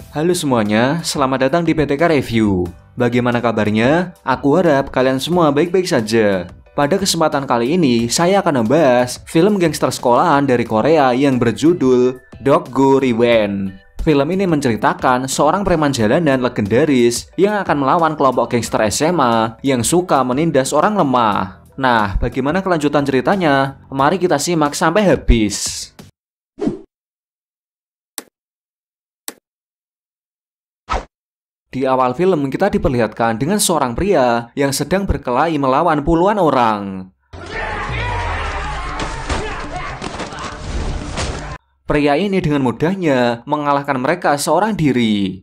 Halo semuanya, selamat datang di PTK Review. Bagaimana kabarnya? Aku harap kalian semua baik-baik saja. Pada kesempatan kali ini, saya akan membahas film gangster sekolahan dari Korea yang berjudul Dokgo Rewind. Film ini menceritakan seorang preman jalanan legendaris yang akan melawan kelompok gangster SMA yang suka menindas orang lemah. Nah, bagaimana kelanjutan ceritanya? Mari kita simak sampai habis. Di awal film kita diperlihatkan dengan seorang pria yang sedang berkelahi melawan puluhan orang. Pria ini dengan mudahnya mengalahkan mereka seorang diri.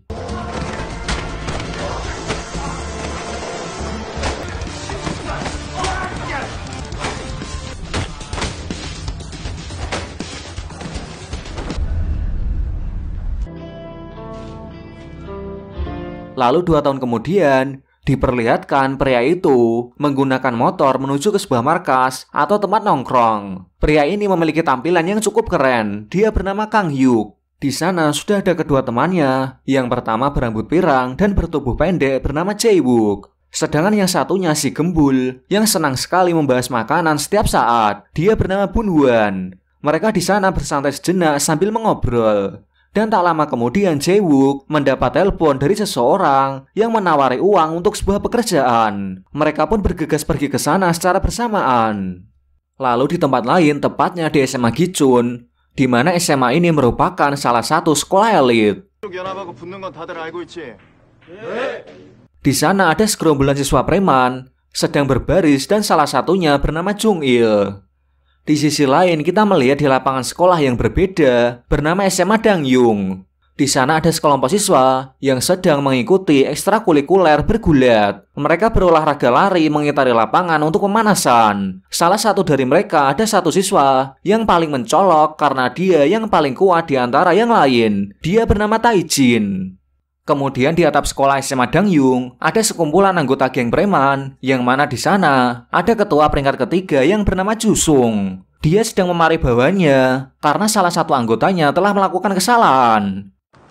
Lalu 2 tahun kemudian, diperlihatkan pria itu menggunakan motor menuju ke sebuah markas atau tempat nongkrong. Pria ini memiliki tampilan yang cukup keren. Dia bernama Kang Hyuk. Di sana sudah ada kedua temannya. Yang pertama berambut pirang dan bertubuh pendek bernama Jae-wook. Sedangkan yang satunya si gembul yang senang sekali membahas makanan setiap saat. Dia bernama Bun-hwan. Mereka di sana bersantai sejenak sambil mengobrol. Dan tak lama kemudian Jae-wook mendapat telepon dari seseorang yang menawari uang untuk sebuah pekerjaan. Mereka pun bergegas pergi ke sana secara bersamaan. Lalu di tempat lain, tepatnya di SMA Gichun, di mana SMA ini merupakan salah satu sekolah elit. Di sana ada segerombolan siswa preman sedang berbaris dan salah satunya bernama Jung-il. Di sisi lain, kita melihat di lapangan sekolah yang berbeda bernama SMA Dangyung. Di sana ada sekelompok siswa yang sedang mengikuti ekstrakurikuler bergulat. Mereka berolahraga lari mengitari lapangan untuk pemanasan. Salah satu dari mereka ada satu siswa yang paling mencolok karena dia yang paling kuat di antara yang lain. Dia bernama Taijin. Kemudian di atap sekolah SMA Dangyung ada sekumpulan anggota geng preman yang mana di sana ada ketua peringkat ketiga yang bernama Jusung. Dia sedang memarahi bawahannya karena salah satu anggotanya telah melakukan kesalahan.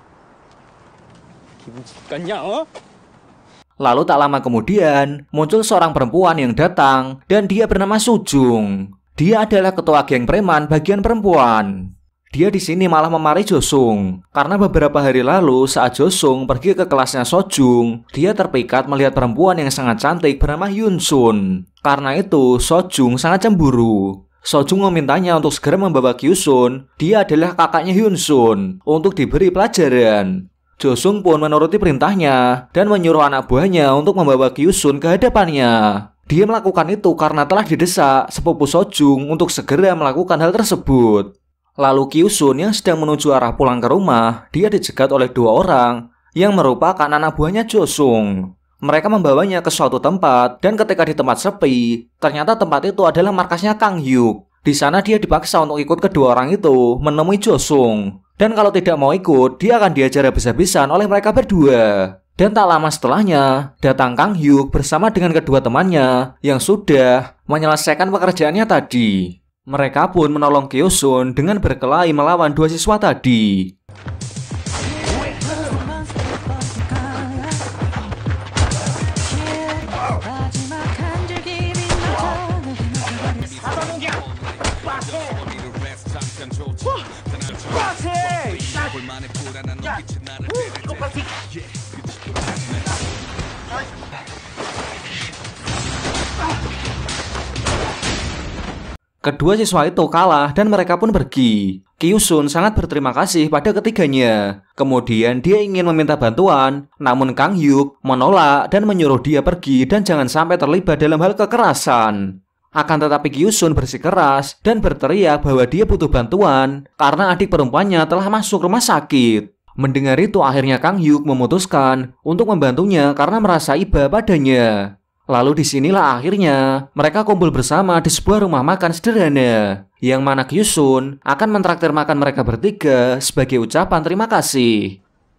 Lalu tak lama kemudian muncul seorang perempuan yang datang dan dia bernama Sujung. Dia adalah ketua geng preman bagian perempuan. Dia di sini malah memarahi Josung karena beberapa hari lalu saat Josung pergi ke kelasnya Sojung, dia terpikat melihat perempuan yang sangat cantik bernama Hyunsun. Karena itu Sojung sangat cemburu. Sojung memintanya untuk segera membawa Kyusun, dia adalah kakaknya Hyunsun, untuk diberi pelajaran. Josung pun menuruti perintahnya dan menyuruh anak buahnya untuk membawa Kyusun ke hadapannya. Dia melakukan itu karena telah didesak sepupu Sojung untuk segera melakukan hal tersebut. Lalu Kyusun yang sedang menuju arah pulang ke rumah, dia dicegat oleh 2 orang yang merupakan anak buahnya Josung. Mereka membawanya ke suatu tempat dan ketika di tempat sepi, ternyata tempat itu adalah markasnya Kang Hyuk. Di sana dia dipaksa untuk ikut kedua orang itu menemui Josung. Dan kalau tidak mau ikut, dia akan diajar habis-habisan oleh mereka berdua. Dan tak lama setelahnya, datang Kang Hyuk bersama dengan kedua temannya yang sudah menyelesaikan pekerjaannya tadi. Mereka pun menolong Kyusun dengan berkelahi melawan 2 siswa tadi. Kedua siswa itu kalah dan mereka pun pergi. Kyusun sangat berterima kasih pada ketiganya. Kemudian dia ingin meminta bantuan, namun Kang Hyuk menolak dan menyuruh dia pergi dan jangan sampai terlibat dalam hal kekerasan. Akan tetapi Kyusun bersikeras dan berteriak bahwa dia butuh bantuan karena adik perempuannya telah masuk rumah sakit. Mendengar itu akhirnya Kang Hyuk memutuskan untuk membantunya karena merasa iba padanya. Lalu disinilah akhirnya mereka kumpul bersama di sebuah rumah makan sederhana yang mana Kyusun akan mentraktir makan mereka bertiga sebagai ucapan terima kasih.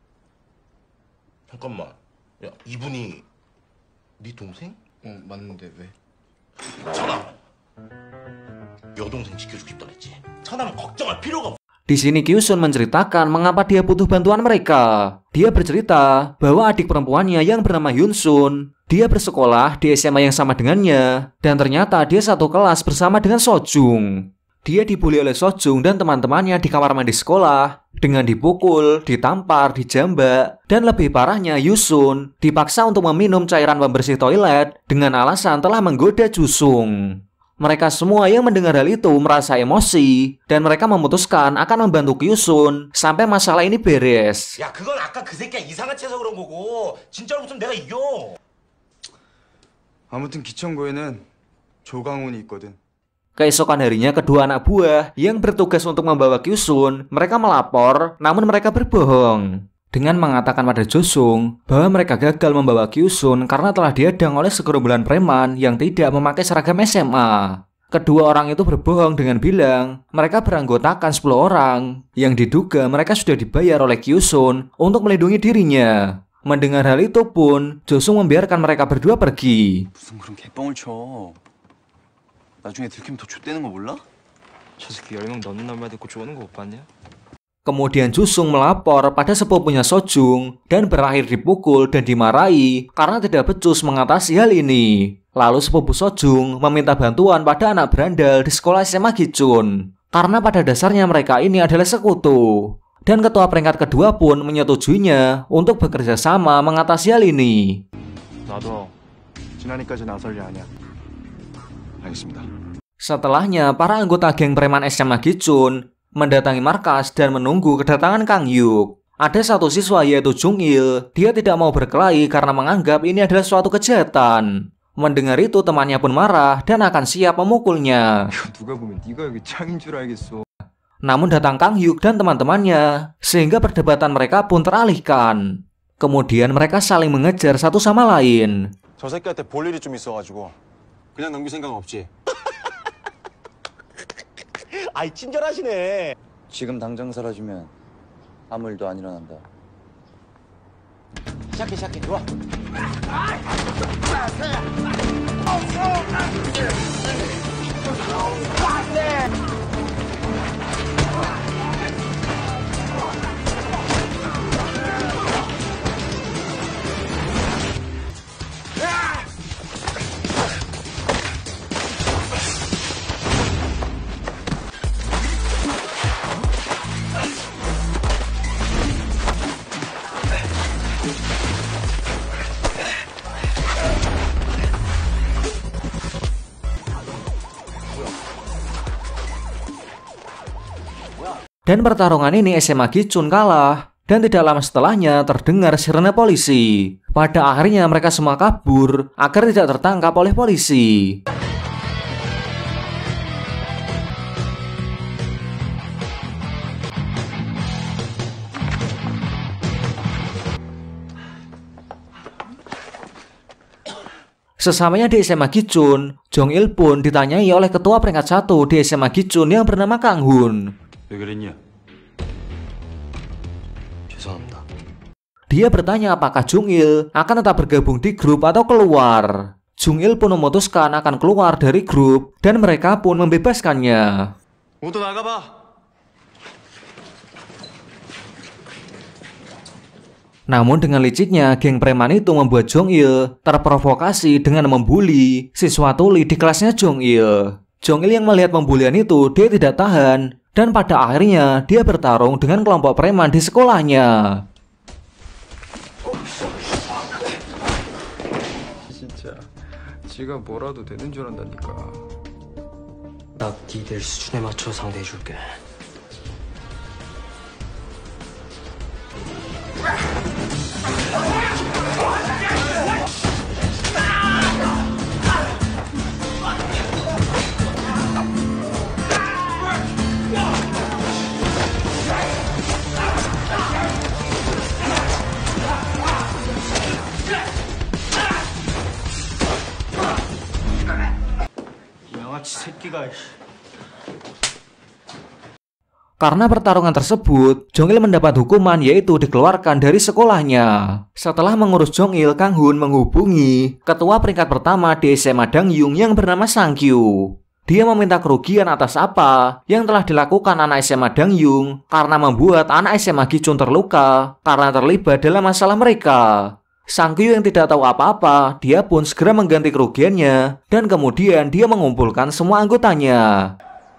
잠깐만, 야 이분이 네 동생? 어 맞는데 왜? 천암, 여동생 지켜주고 싶다 그랬지. 천암은 걱정할 필요가 없어. Di sini Kyusun menceritakan mengapa dia butuh bantuan mereka. Dia bercerita bahwa adik perempuannya yang bernama Hyunsun, dia bersekolah di SMA yang sama dengannya, dan ternyata dia satu kelas bersama dengan Sojung. Dia dibully oleh Sojung dan teman-temannya di kamar mandi sekolah dengan dipukul, ditampar, dijambak, dan lebih parahnya Yusun dipaksa untuk meminum cairan pembersih toilet dengan alasan telah menggoda Jusung. Mereka semua yang mendengar hal itu merasa emosi dan mereka memutuskan akan membantu Kyusun sampai masalah ini beres. 야, 그건 아까 그 새끼가 이상한 채서 그런 거고 진짜로 붙으면 내가 이겨. 아무튼 기천고에는 조강훈이 있거든. Keesokan harinya kedua anak buah yang bertugas untuk membawa Kyusun, mereka melapor namun mereka berbohong dengan mengatakan pada Josung bahwa mereka gagal membawa Kyusun karena telah dihadang oleh segerombolan preman yang tidak memakai seragam SMA. Kedua orang itu berbohong dengan bilang mereka beranggotakan 10 orang yang diduga mereka sudah dibayar oleh Kyusun untuk melindungi dirinya. Mendengar hal itu pun, Josung membiarkan mereka berdua pergi. 무슨 그런 개뻥을 쳐. 나중에 들키면 더 좆되는 거 몰라? 저 새끼 10명 넘는 말 듣고 좋아하는 거 못 봤냐? Kemudian Jusung melapor pada sepupunya Sojung dan berakhir dipukul dan dimarahi karena tidak becus mengatasi hal ini. Lalu sepupu Sojung meminta bantuan pada anak berandal di sekolah SMA Gichun karena pada dasarnya mereka ini adalah sekutu. Dan ketua peringkat kedua pun menyetujuinya untuk bekerja sama mengatasi hal ini. 나도 지나니까지 나설 일 아니야. 알겠습니다. Setelahnya, para anggota geng preman SMA Gichun mendatangi markas dan menunggu kedatangan Kang Hyuk. Ada satu siswa yaitu Jung Il. Dia tidak mau berkelahi karena menganggap ini adalah suatu kejahatan. Mendengar itu temannya pun marah dan akan siap memukulnya. 누가 보면 네가 여기 짱인 줄 알겠어. Namun datang Kang Hyuk dan teman-temannya sehingga perdebatan mereka pun teralihkan. Kemudian mereka saling mengejar satu sama lain. 저 새끼한테 볼 일이 좀 있어가지고 그냥 넘길 생각은 없지. 아이 친절하시네. 지금 당장 사라지면 아무 일도 안 일어난다. 시작해 좋아. Dan pertarungan ini SMA Gichun kalah. Dan tidak lama setelahnya terdengar sirene polisi. Pada akhirnya mereka semua kabur agar tidak tertangkap oleh polisi. Sesamanya di SMA Gichun, Jong Il pun ditanyai oleh ketua peringkat 1 di SMA Gichun yang bernama Kang Hun. 왜 그랬냐? 죄송합니다. Dia bertanya apakah Jung Il akan tetap bergabung di grup atau keluar. Jung Il pun memutuskan akan keluar dari grup dan mereka pun membebaskannya. 모두 나가봐. Namun dengan liciknya, geng preman itu membuat Jong Il terprovokasi dengan membuli siswa tuli di kelasnya Jong Il. Jong Il yang melihat pembulian itu, dia tidak tahan. Dan pada akhirnya, dia bertarung dengan kelompok preman di sekolahnya. 진짜 지가 뭐라도 되는 줄 안다니까. 나 니들 수준에 맞춰 상대해줄게. Karena pertarungan tersebut, Jong Il mendapat hukuman yaitu dikeluarkan dari sekolahnya. Setelah mengurus Jong Il, Kang Hun menghubungi ketua peringkat pertama di SMA Dangyung yang bernama Sang Kyu. Dia meminta kerugian atas apa yang telah dilakukan anak SMA Dang Yung karena membuat anak SMA Gi-chun terluka karena terlibat dalam masalah mereka. Sang Kyu yang tidak tahu apa-apa, dia pun segera mengganti kerugiannya dan kemudian dia mengumpulkan semua anggotanya.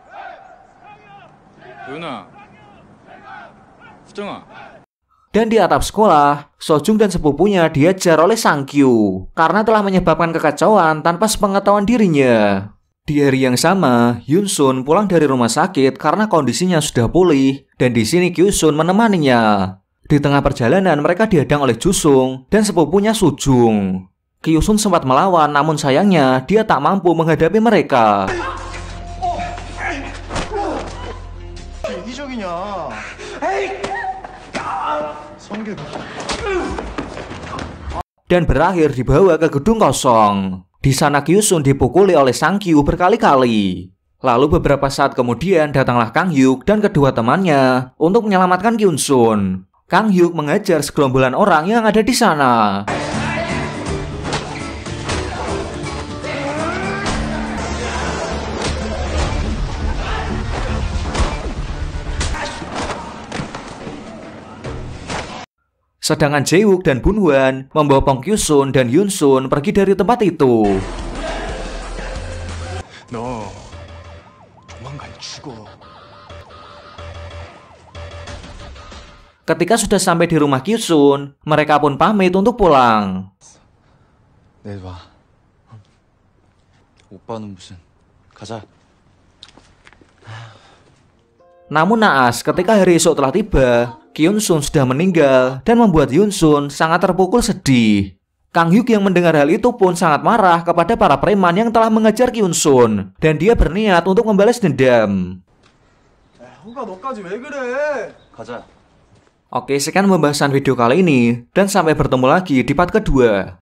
Dan di atap sekolah, Sojung dan sepupunya diajar oleh Sang Kyu karena telah menyebabkan kekacauan tanpa sepengetahuan dirinya. Di hari yang sama, Hyun Sun pulang dari rumah sakit karena kondisinya sudah pulih dan di sini Kyu Sun menemaninya. Di tengah perjalanan mereka dihadang oleh Jusung dan sepupunya Sujung. Kyu Sun sempat melawan namun sayangnya dia tak mampu menghadapi mereka. 이기적이냐? 성격. Dan berakhir dibawa ke gedung kosong. Di sana Kyu Sun dipukuli oleh Sang Kyu berkali-kali. Lalu beberapa saat kemudian datanglah Kang Hyuk dan kedua temannya untuk menyelamatkan Kyun Sun. Kang Hyuk mengajar segerombolan orang yang ada di sana. Sedangkan Jae-wook dan Bun-hwan membawa Pong Kyu-sun dan Hyun Sun pergi dari tempat itu. 너 조만간 죽어. Ketika sudah sampai di rumah Kyu-sun, mereka pun pamit untuk pulang. 내일 봐. 오빠는 무슨 가자. Namun naas, ketika hari esok telah tiba, Kyun Sun sudah meninggal dan membuat Hyun Sun sangat terpukul sedih. Kang Hyuk yang mendengar hal itu pun sangat marah kepada para preman yang telah mengejar Kyun Sun dan dia berniat untuk membalas dendam. 호가 너까지 왜 그래? 가자. Oke, sekian pembahasan video kali ini dan sampai bertemu lagi di part kedua.